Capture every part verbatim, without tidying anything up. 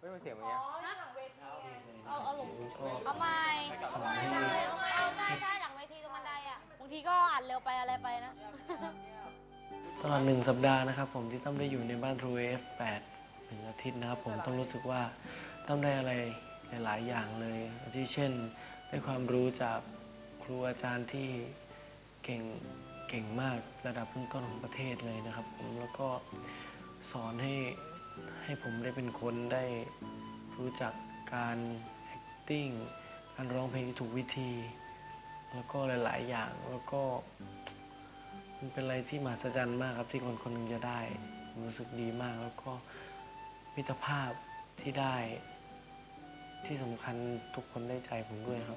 ไม่เป็นเสียงอย่างเงี้ยเอาเอาหลงเอาไม่เอาใช่ใช่หลังเวทีตรงบันไดอ่ะบางทีก็อ่านเร็วไปอะไรไปนะตลอดหนึ่งสัปดาห์นะครับผมที่ต้องได้อยู่ในบ้าน True เอ เอฟ แปด หนึ่งอาทิตย์นะครับผมต้องรู้สึกว่าต้องได้อะไรหลายๆอย่างเลยที่เช่นได้ความรู้จากครูอาจารย์ที่เก่งเก่งมากระดับต้นๆของประเทศเลยนะครับผมแล้วก็สอนให้ให้ผมได้เป็นคนได้รู้จักการ acting การร้องเพลงที่ถูกวิธีแล้วก็หลายๆอย่างแล้วก็มันเป็นอะไรที่มหัศจรรย์มากครับที่คนคนหนึ่งจะได้ผมรู้สึกดีมากแล้วก็มิตรภาพที่ได้ที่สำคัญทุกคนได้ใจผมด้วยครับ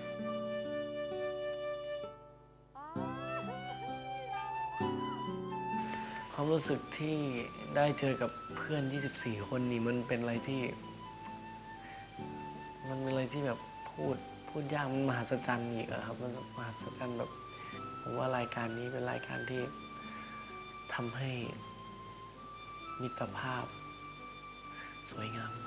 ความรู้สึกที่ได้เจอกับเพื่อน ยี่สิบสี่ คนนี่มันเป็นอะไรที่มันเป็นอะไรที่แบบพูดพูดยากมันมหัศจรรย์อีกอะครับมันมหัศจรรย์แบบผมว่ารายการนี้เป็นรายการที่ทำให้มิตรภาพสวยงาม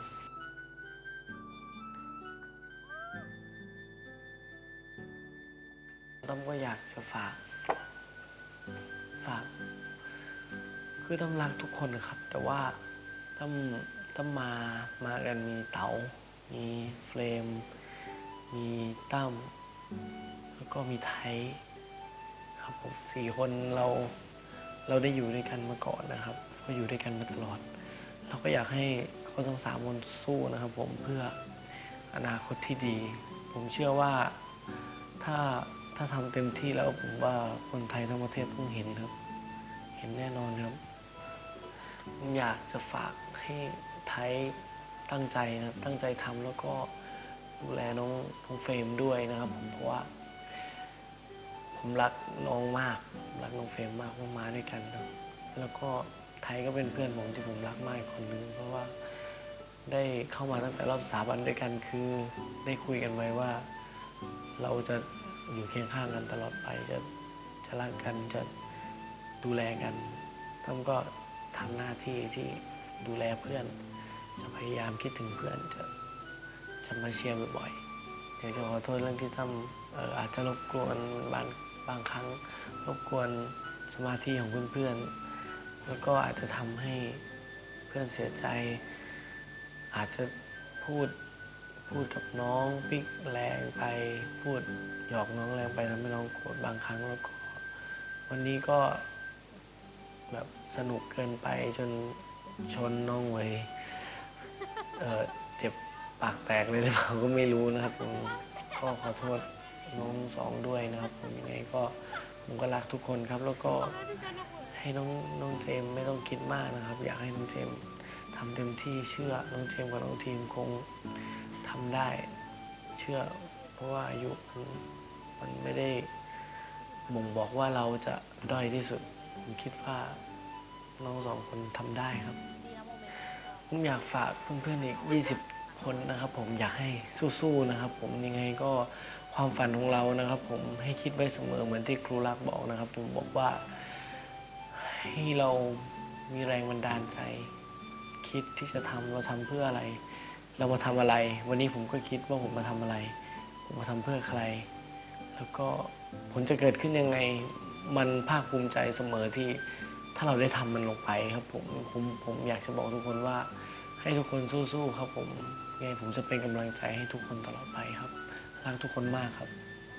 ต้อมก็อยากจะฝากฝากคือต้อมรักทุกคนครับแต่ว่าต้อมต้อมมามากันมีเต๋ามีเฟรมมีตั้มแล้วก็มีไทยครับผมสี่คนเราเราได้อยู่ด้วยกันมาก่อนนะครับก็อยู่ด้วยกันมาตลอดเราก็อยากให้เขาทั้งสามคนสู้นะครับผมเพื่ออนาคตที่ดีผมเชื่อว่าถ้าถ้าทำเต็มที่แล้วผมว่าคนไทยทั้งประเทศต้องเห็นครับเห็นแน่นอนครับผมอยากจะฝากให้ไทยตั้งใจนะตั้งใจทำแล้วก็ดูแลน้องน้องเฟรมด้วยนะครับผมเพราะว่าผมรักน้องมากรักน้องเฟรมมากว่ามาด้วยกันนะแล้วก็ไทยก็เป็นเพื่อนผมที่ผมรักมากคนนึงเพราะว่าได้เข้ามาตั้งแต่รอบสถาบันด้วยกันคือได้คุยกันไว้ว่าเราจะอยู่เคียงข้างกันตลอดไปจะจะรักกันจะดูแลกันท่านก็ทำหน้าที่ที่ดูแลเพื่อนจะพยายามคิดถึงเพื่อนจะจะมาเชียร์บ่อยๆอยากจะขอโทษเรื่องที่ทำเอ่ออาจจะรบกวนบางบางครั้งรบกวนสมาธิของเพื่อนๆแล้วก็อาจจะทำให้เพื่อนเสียใจอาจจะพูดพูดกับน้องปิ๊กแรงไปพูดหยอกน้องแรงไปทำให้น้องโกรธบางครั้งแล้วก็วันนี้ก็แบบสนุกเกินไปจนชนน้องไว้เอ่อเจ็บปากแตกเลยหรือเปล่าก็ไม่รู้นะครับผมก็ขอโทษน้องสองด้วยนะครับผมยังไงก็ผมก็รักทุกคนครับแล้วก็ให้น้องน้องเจมไม่ต้องคิดมากนะครับอยากให้น้องเจมทำเต็มที่เชื่อน้องเจมกับน้องทีมคงทำได้เชื่อเพราะว่าอายุมันไม่ได้บ่งบอกว่าเราจะด้อยที่สุดผมคิดว่าน้องสองคนทำได้ครับผมอยากฝากเพื่อนๆอีกยี่สิบคนนะครับผมอยากให้สู้ๆนะครับผมยังไงก็ความฝันของเรานะครับผมให้คิดไว้เสมอเหมือนที่ครูรักบอกนะครับผมบอกว่าให้เรามีแรงบันดาลใจคิดที่จะทำเราทำเพื่ออะไรเรามาทำอะไรวันนี้ผมก็คิดว่าผมมาทำอะไรผมมาทำเพื่อใครแล้วก็ผลจะเกิดขึ้นยังไงมันภาคภูมิใจเสมอที่ถ้าเราได้ทำมันลงไปครับผมผมผมอยากจะบอกทุกคนว่าให้ทุกคนสู้ๆครับผมยังไงผมจะเป็นกำลังใจให้ทุกคนตลอดไปครับรักทุกคนมากครับ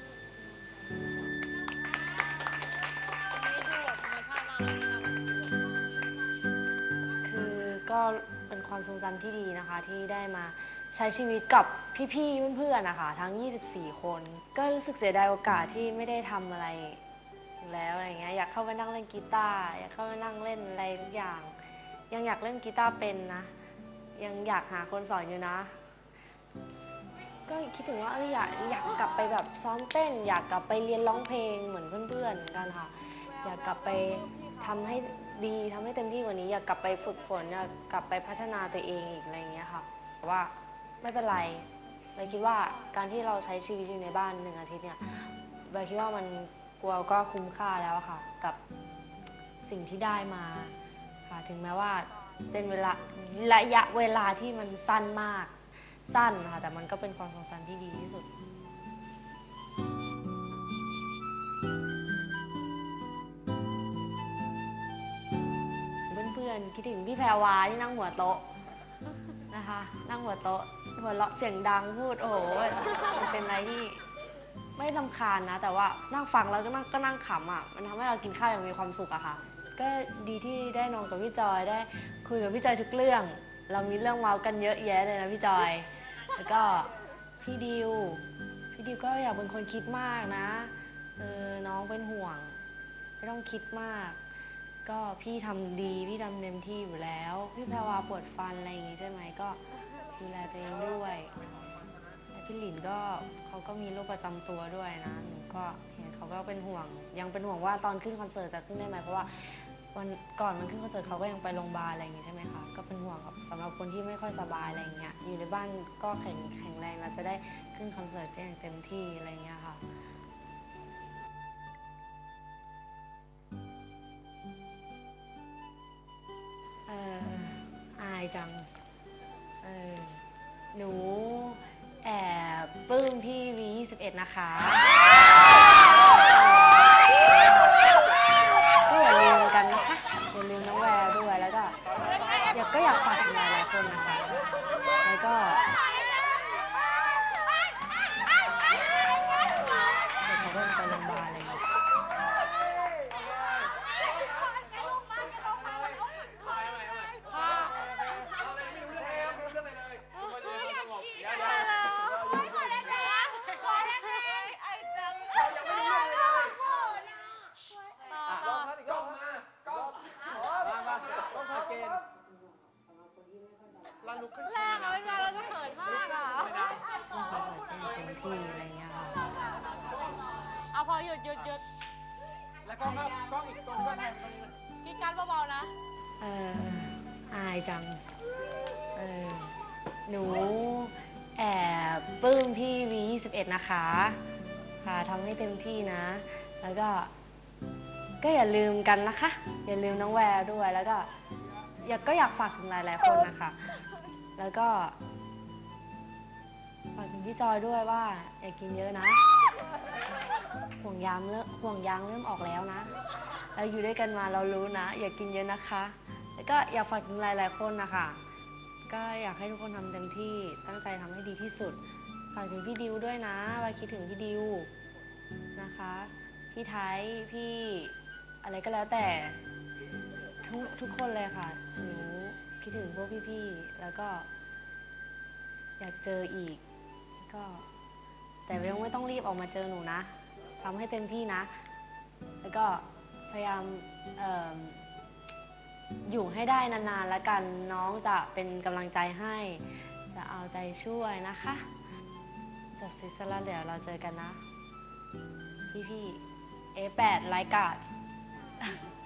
คือก็เป็นความทรงจำที่ดีนะคะที่ได้มาใช้ชีวิตกับพี่ๆเพื่อนๆนะคะทั้งยี่สิบสี่คนก็รู้สึกเสียดายโอกาสที่ไม่ได้ทำอะไรแล้วอะไรเงี้ยอยากเข้าไปนั่งเล่นกีตาร์อยากเข้าไปนั่งเล่นอะไรทุกอย่างยังอยากเล่นกีตาร์เป็นนะยังอยากหาคนสอนอยู่นะก็คิดถึงว่าเอออยากอยากกลับไปแบบซ้อมเต้นอยากกลับไปเรียนร้องเพลงเหมือนเพื่อนๆกันค่ะอยากกลับไปทำให้ดีทำให้เต็มที่กว่านี้อยากกลับไปฝึกฝนอยากกลับไปพัฒนาตัวเองอีกอะไรเงี้ยค่ะแต่ว่าไม่เป็นไรเลยคิดว่าการที่เราใช้ชีวิตอยู่ในบ้านหนึ่งอาทิตย์เนี่ยเลยคิดว่ามันกลัวก็คุ้มค่าแล้วค่ะกับสิ่งที่ได้มาค่ะถึงแม้ว่าเป็นเวลาระยะเวลาที่มันสั้นมากสั้นค่ะแต่มันก็เป็นความทรงจำที่ดีที่สุดเพื่อนๆคิดถึงพี่แพรวาที่นั่งหัวโต๊ะนะคะนั่งหัวโต๊ะหัวเราะเสียงดังพูดโอ้โหมันเป็นอะไรที่ไม่รำคาญนะแต่ว่านั่งฟังแล้วก็นั่งก็นั่งขำอ่ะมันทำให้เรากินข้าวอย่างมีความสุขอะค่ะก็ดีที่ได้นอนกับพี่จอยได้คุยกับพี่จอยทุกเรื่องเรามีเรื่องเมากันเยอะแยะเลยนะพี่จอยแล้วก็พี่ดิวพี่ดิวก็อยากเป็นคนคิดมากนะเออน้องเป็นห่วงไม่ต้องคิดมากก็พี่ทำดีพี่ทำเต็มที่อยู่แล้วพี่แพรวาปวดฟันอะไรอย่างงี้ใช่ไหมก็ดูแลตัวเองด้วยและพี่หลินก็เขาก็มีโรคประจำตัวด้วยนะหนูก็เห็นเขาก็เป็นห่วงยังเป็นห่วงว่าตอนขึ้นคอนเสิร์ตจะขึ้นได้ไหมเพราะว่าวันก่อนมันขึ้นคอนเสิร์ตเขาก็ยังไปโรงพยาบาลอะไรอย่างงี้ใช่ไหมคะก็เป็นห่วงสำหรับคนที่ไม่ค่อยสบายอะไรอย่างเงี้ยอยู่ในบ้านก็แข็งแข็งแรงแล้วจะได้ขึ้นคอนเสิร์ตได้อย่างเต็มที่อะไรอย่างเงี้ยค่ะเอออายจังเออหนูแอบปลื้มพี่วียี่สิบเอ็ดนะคะก็อย่าลืมกันนะคะอย่าลืมน้องแววด้วยแล้วก็อยากก็อยากฝากถึงหลายๆคนนะคะแล้วก็เดี๋ยวเขาก็ไปโรงพยาบาลอะไรอย่างเงี้ยแรกเราเราเราจะเขินมากอ่ะต้องคอยใส่เต็มที่อะไรอย่างเงี้ยค่ะเอาพอหยุดหยุดหยุดแล้วก็กล้องอีกตัวนึงก็แทนตรงนี้กินกันเบาๆนะเอออายจังเออหนูแอบปลื้มพี่วียี่สิบเอ็ดนะคะค่ะทำให้เต็มที่นะแล้วก็ก็อย่าลืมกันนะคะอย่าลืมน้องแววด้วยแล้วก็อยากก็อยากฝากถึงหลายๆคนนะคะแล้วก็ฝากถึงพี่จอยด้วยว่าอย่ากินเยอะนะห่วงยางเริ่มห่วงยางเริ่มออกแล้วนะเราอยู่ด้วยกันมาเรารู้นะอย่ากินเยอะนะคะแล้วก็อยากฝากถึงหลายๆคนนะคะก็อยากให้ทุกคนทำเต็มที่ตั้งใจทำให้ดีที่สุดฝากถึงพี่ดิวด้วยนะว่าคิดถึงพี่ดิวนะคะพี่ไทยพี่อะไรก็แล้วแต่ทุกทุกคนเลยค่ะหนูคิดถึงพวกพี่ๆแล้วก็อยากเจออีกก็แต่ยังไม่ต้องรีบออกมาเจอหนูนะทำให้เต็มที่นะแล้วก็พยายามเอ่ออยู่ให้ได้นานๆแล้วกันน้องจะเป็นกำลังใจให้จะเอาใจช่วยนะคะจบซิสแล้วเดี๋ยวเราเจอกันนะพี่ๆ เอ แปด รายการ